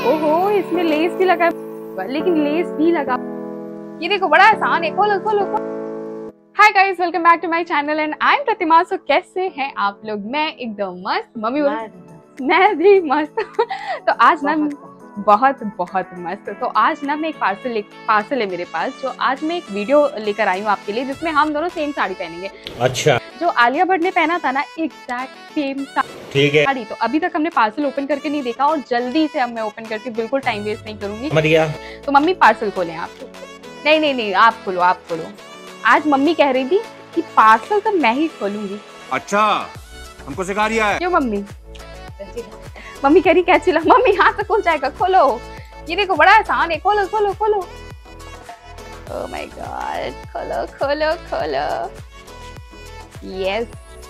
ओहो, इसमें लेस भी लगा है, लेकिन लेस भी लगा। ये देखो बड़ा आसान है, खोलो खोलो खोलो। Hi guys, welcome back to my channel and I am Pratima. So कैसे हैं आप लोग? मैं एकदम मस्त, मम्मी बोल मैं भी मस्त। तो आज ना बहुत बहुत मस्त। तो आज ना मैं एक पार्सल है मेरे पास, जो आज मैं एक वीडियो लेकर आई हूँ आपके लिए, जिसमें हम दोनों सेम साड़ी पहनेंगे। अच्छा, जो आलिया भट्ट ने पहना था ना, एग्जैक्ट सेम ठीक है साड़ी। तो अभी तक हमने पार्सल ओपन करके नहीं देखा और जल्दी से अब मैं ओपन करके बिल्कुल टाइम वेस्ट नहीं करूंगी। तो मम्मी पार्सल खोलें आप। नहीं नहीं नहीं, आप खोलो आप खोलो। आज मम्मी कह रही थी कि पार्सल तो मैं ही खोलूंगी। अच्छा, हमको सिखा रिया है क्यों मम्मी? मम्मी कह रही कैंची ला। मम्मी हाथ से खुल जाएगा, खोलो। ये देखो बड़ा आसान है, खोलो खोलो खोलो। ओह माय गॉड, खोलो खोलो खोलो। यस।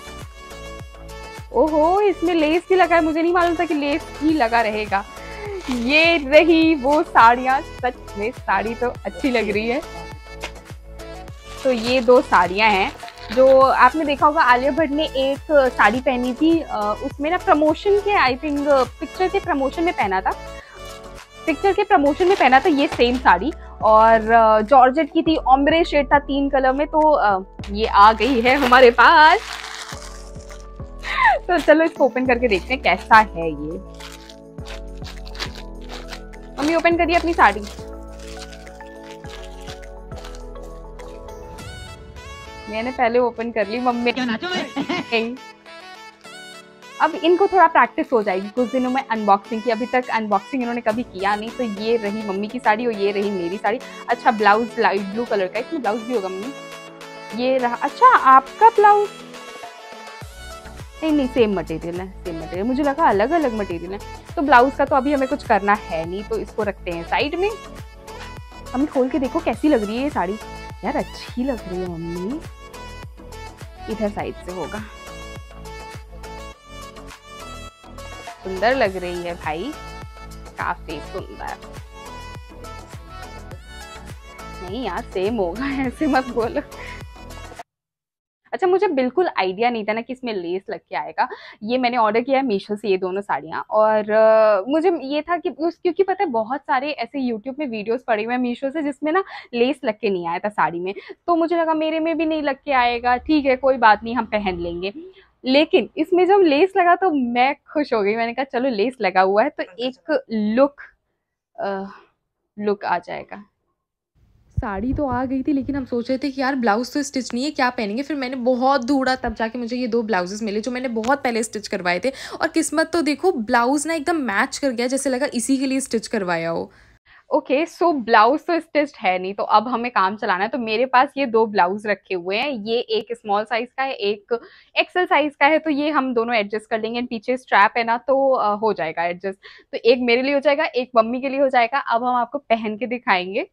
ओहो, इसमें लेस भी लगा है, मुझे नहीं मालूम था कि लेस भी लगा रहेगा। ये रही वो साड़ियाँ, सच में साड़ी तो अच्छी लग रही है। तो ये दो साड़ियाँ हैं जो आपने देखा होगा, आलिया भट्ट ने एक साड़ी पहनी थी, उसमें ना प्रमोशन के, आई थिंक पिक्चर के प्रमोशन में पहना था। ये सेम साड़ी, और जॉर्जेट की थी, ऑम्ब्रे शेड था 3 कलर में। तो ये आ गई है हमारे पास। तो चलो इसको ओपन करके देखते हैं कैसा है ये। मम्मी ओपन करिए अपनी साड़ी। मैंने पहले ओपन कर ली, मम्मी अब इनको थोड़ा प्रैक्टिस हो जाएगी। कुछ दिनों में अनबॉक्सिंग की, अभी तक अनबॉक्सिंग इन्होंने कभी किया नहीं। तो ये रही मम्मी की साड़ी और ये रही मेरी साड़ी। अच्छा, ब्लाउज लाइट ब्लू कलर का, इसमें ब्लाउज भी होगा मम्मी। ये रहा। अच्छा, आपका ब्लाउज नहीं, सेम मटेरियल है, सेम मटेरियल। मुझे लगा अलग अलग मटेरियल है। तो ब्लाउज का तो अभी हमें कुछ करना है नहीं, तो इसको रखते हैं साइड में। मम्मी खोल के देखो कैसी लग रही है ये साड़ी। यार अच्छी लग रही है मम्मी। इधर साइड से होगा। सुंदर लग रही है भाई, काफी सुंदर। नहीं यार, सेम होगा, ऐसे मत बोलो। अच्छा, मुझे बिल्कुल आइडिया नहीं था ना कि इसमें लेस लग के आएगा। ये मैंने ऑर्डर किया है मीशो से, ये दोनों साड़ियाँ। और मुझे ये था कि क्योंकि पता है बहुत सारे ऐसे यूट्यूब में वीडियोस पड़े हुए हैं मीशो से, जिसमें ना लेस लग के नहीं आया था साड़ी में। तो मुझे लगा मेरे में भी नहीं लग के आएगा, ठीक है कोई बात नहीं, हम पहन लेंगे। लेकिन इसमें जब लेस लगा तो मैं खुश हो गई। मैंने कहा चलो लेस लगा हुआ है तो एक लुक आ जाएगा। साड़ी तो आ गई थी, लेकिन हम सोच रहे थे कि यार ब्लाउज तो स्टिच नहीं है, क्या पहनेंगे। फिर मैंने बहुत ढूंढा, तब जाके मुझे ये 2 ब्लाउजेस मिले जो मैंने बहुत पहले स्टिच करवाए थे। और किस्मत तो देखो, ब्लाउज ना एकदम मैच कर गया, जैसे लगा इसी के लिए स्टिच करवाया हो। ओके, सो ब्लाउज तो स्टिच्ड है नहीं, तो अब हमें काम चलाना है। तो मेरे पास ये 2 ब्लाउज रखे हुए हैं। ये एक स्मॉल साइज का है, एक एक्सेल साइज का है। तो ये हम दोनों एडजस्ट कर लेंगे। पीछे स्ट्रैप है ना, तो हो जाएगा एडजस्ट। तो एक मेरे लिए हो जाएगा, एक मम्मी के लिए हो जाएगा। अब हम आपको पहन के दिखाएंगे।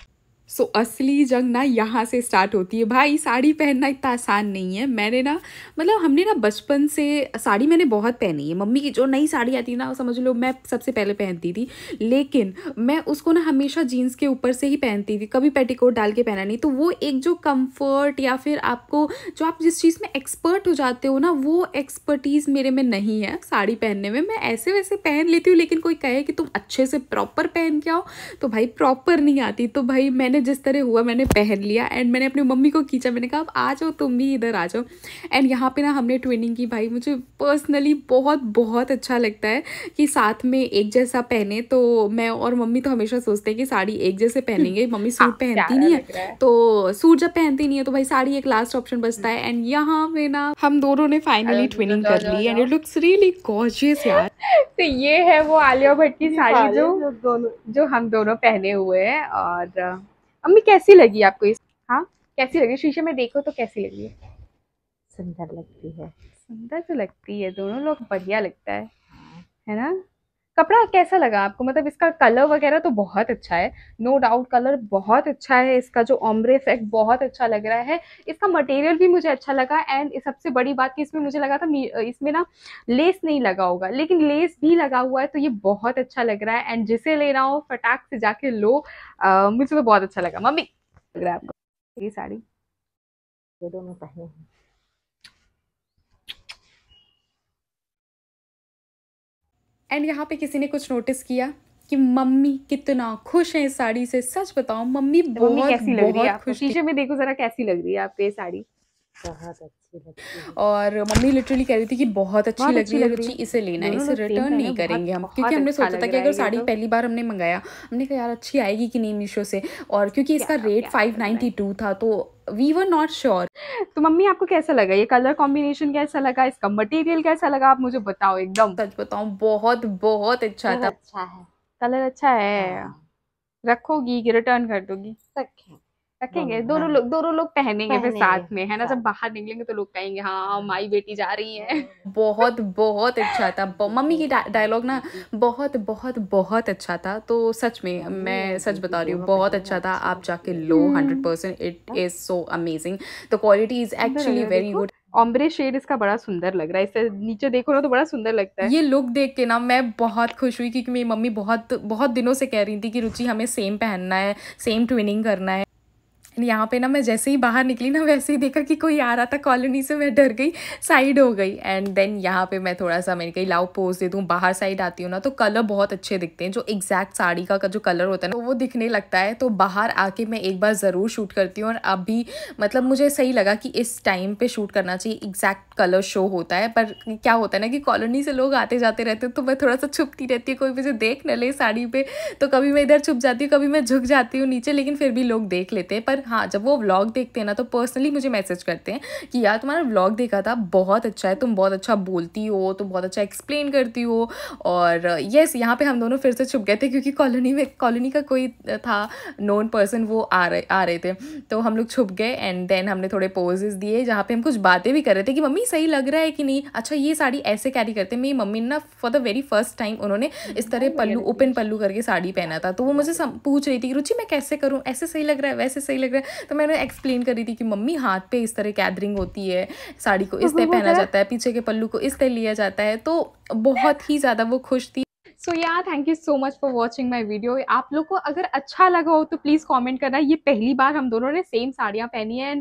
असली जंग ना यहाँ से स्टार्ट होती है भाई। साड़ी पहनना इतना आसान नहीं है। मैंने ना मतलब हमने ना बचपन से साड़ी मैंने बहुत पहनी है। मम्मी की जो नई साड़ी आती है ना, समझ लो मैं सबसे पहले पहनती थी। लेकिन मैं उसको ना हमेशा जीन्स के ऊपर से ही पहनती थी, कभी पेटीकोट डाल के पहना नहीं। तो वो एक जो कंफर्ट, या फिर आपको जो आप जिस चीज़ में एक्सपर्ट हो जाते हो ना, वो एक्सपर्टीज़ मेरे में नहीं है साड़ी पहनने में। मैं ऐसे वैसे पहन लेती हूँ, लेकिन कोई कहे कि तुम अच्छे से प्रॉपर पहन के आओ, तो भाई प्रॉपर नहीं आती। तो भाई मैंने जिस तरह हुआ मैंने पहन लिया, एंड मैंने अपनी मम्मी को खींचा। मैंने कहा अब आ जाओ, तुम भी इधर आ जाओ। एंड यहाँ पे ना हमने ट्विनिंग की। भाई मुझे पर्सनली बहुत बहुत अच्छा लगता है कि साथ में एक जैसा पहने। तो मैं और मम्मी तो हमेशा सोचते हैं कि साड़ी एक जैसे पहनेंगे। मम्मी सूट पहनती नहीं है, तो सूट जब पहनती नहीं है तो भाई साड़ी एक लास्ट ऑप्शन बचता है। एंड यहाँ पे ना हम दोनों ने फाइनली ट्विनिंग कर ली, and it looks really gorgeous यार। तो ये है वो आलिया भट्ट की साड़ी जो हम दोनों पहने हुए हैं। और अम्मी कैसी लगी आपको इस? हाँ, कैसी लगी? शीशे में देखो तो कैसी लगी है? सुंदर लगती है। सुंदर तो लगती है, दोनों लोग बढ़िया लगता है ना? कपड़ा कैसा लगा आपको? मतलब इसका कलर वगैरह तो बहुत अच्छा है, नो डाउट कलर बहुत अच्छा है। इसका जो ओम्ब्रे इफेक्ट बहुत अच्छा लग रहा है। इसका मटेरियल भी मुझे अच्छा लगा। एंड सबसे बड़ी बात कि इसमें मुझे लगा था इसमें ना लेस नहीं लगा होगा, लेकिन लेस भी लगा हुआ है। तो ये बहुत अच्छा लग रहा है। एंड जिसे लेना हो फटाक से जाके लो। मुझे तो बहुत अच्छा लगा। मम्मी लग रहा है आपको ये साड़ी? ये दोनों पहने हैं। एंड यहाँ पे किसी ने कुछ नोटिस किया कि मम्मी कितना खुश है इस साड़ी से। सच बताओ मम्मी तो मम्मी बहुत कैसी लग रही है बहुत आपको? खुश थी। शीशे में देखो जरा, कैसी लग रही है आपको ये साड़ी? बहुत अच्छी लगती है। और मम्मी लिटरली कह रही थी कि बहुत अच्छी बहुत लग अच्छी रही है लग रही रुचि, है। इसे लेना है, दोनों इसे लोग सेम रिटर्न पहने नहीं हैं, करेंगे हम, क्योंकि बहुत हमने अच्छा सोचा था लग कि रहा अगर है ये साड़ी तो। पहली बार हमने मंगाया, हमने कहा यार अच्छी आएगी कि नहीं मीशो से, और क्योंकि इसका प्यारा रेट प्यारा लग रहा है। 592 था तो वी वर नॉट श्योर। तो मम्मी आपको कैसा लगा ये कलर कॉम्बिनेशन? कैसा लगा? इसका मटेरियल कैसा लगा? आप मुझे बताओ एकदम। सच बताऊं बहुत बहुत अच्छा कलर था। अच्छा है। कलर अच्छा है। हाँ, रखोगी कि रिटर्न कर दोगी? रखें। रखेंगे। हाँ, दोनों लोग पहनेंगे फिर पहनेंगे साथ में, है ना? साथ। जब बाहर निकलेंगे तो लोग कहेंगे हाँ माई बेटी जा रही है। बहुत बहुत अच्छा था। मम्मी की देखो डायलॉग ना दीदी, बहुत बहुत बहुत अच्छा था। तो सच में मम्मी मैं और सच दीदी बता रही हूँ दोनों बहुत पहनने अच्छा था। अच्छी आप जाके लगती है। लो 100%, इट हाँ, is so amazing. The quality is सुंदर लग एक्चुअली रहा है वेरी देखो। गुड। ऑम्ब्रे शेड इसका बड़ा सुंदर लग रहा है, इससे नीचे देखो ना तो बड़ा सुंदर लगता है। ये लुक देख के ना मैं बहुत खुश हुई, क्योंकि मेरी मम्मी बहुत बहुत दिनों से कह रही थी कि रुचि हमें सेम पहनना है, सेम ट्विनिंग करना है। यहाँ पे ना मैं जैसे ही बाहर निकली ना, वैसे ही देखा कि कोई आ रहा था कॉलोनी से, मैं डर गई, साइड हो गई। एंड देन यहाँ पे मैं थोड़ा सा, मैंने कही लाओ पोज दे दूँ। बाहर साइड आती हूँ ना तो कलर बहुत अच्छे दिखते हैं, जो एग्जैक्ट साड़ी का जो कलर होता है ना वो दिखने लगता है। तो बाहर आके मैं एक बार ज़रूर शूट करती हूँ। और अभी मतलब मुझे सही लगा कि इस टाइम पे शूट करना चाहिए, एग्जैक्ट कलर शो होता है। पर क्या होता है ना कि कॉलोनी से लोग आते जाते रहते हैं, तो मैं थोड़ा सा छुपती रहती हूँ, कोई मुझे देख न ले साड़ी पे। तो कभी मैं इधर छुप जाती हूँ, कभी मैं झुक जाती हूँ नीचे, लेकिन फिर भी लोग देख लेते हैं। पर हाँ, जब वो व्लॉग देखते हैं ना तो पर्सनली मुझे मैसेज करते हैं कि यार तुम्हारा व्लॉग देखा था, बहुत अच्छा है, तुम बहुत अच्छा बोलती हो, तुम बहुत अच्छा एक्सप्लेन करती हो। और यस, यहाँ पे हम दोनों फिर से छुप गए थे, क्योंकि कॉलोनी का कोई था नोन पर्सन, वो आ रहे थे। तो हम लोग छुप गए एंड देन हमने थोड़े पोजेस दिए, जहाँ पे हम कुछ बातें भी कर रहे थे कि मम्मी सही लग रहा है कि नहीं, अच्छा ये साड़ी ऐसे कैरी करते हैं। मेरी मम्मी ने ना for the very first time उन्होंने इस तरह पल्लू, ओपन पल्लू करके साड़ी पहना था। तो वो मुझे पूछ रही थी कि रुचि मैं कैसे करूँ, ऐसे सही लग रहा है, वैसे सही लग रहा है। तो मैंने एक्सप्लेन करी थी कि मम्मी हाथ पे इस तरह गैदरिंग होती है, साड़ी को इस तरह वो पहना क्या? जाता है, पीछे के पल्लू को इस तरह लिया जाता है। तो बहुत ही ज़्यादा वो खुश थी। So yeah thank you so much for watching my video. आप लोग को अगर अच्छा लगा हो तो प्लीज़ कमेंट करना। ये पहली बार हम दोनों ने सेम साड़ियाँ पहनी है एंड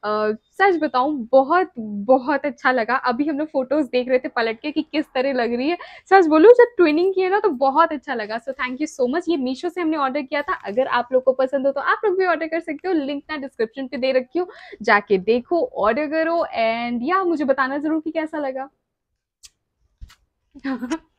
सच बताऊँ बहुत बहुत अच्छा लगा। अभी हम लोग फोटोज देख रहे थे पलट के कि किस तरह लग रही है। सच बोलूँ जब ट्विनिंग की है ना तो बहुत अच्छा लगा। So thank you so much. ये मीशो से हमने ऑर्डर किया था। अगर आप लोग को पसंद हो तो आप लोग भी ऑर्डर कर सकते हो, लिंक ना डिस्क्रिप्शन पे दे रखी हो, जाके देखो, ऑर्डर करो एंड या मुझे बताना जरूर कि कैसा लगा।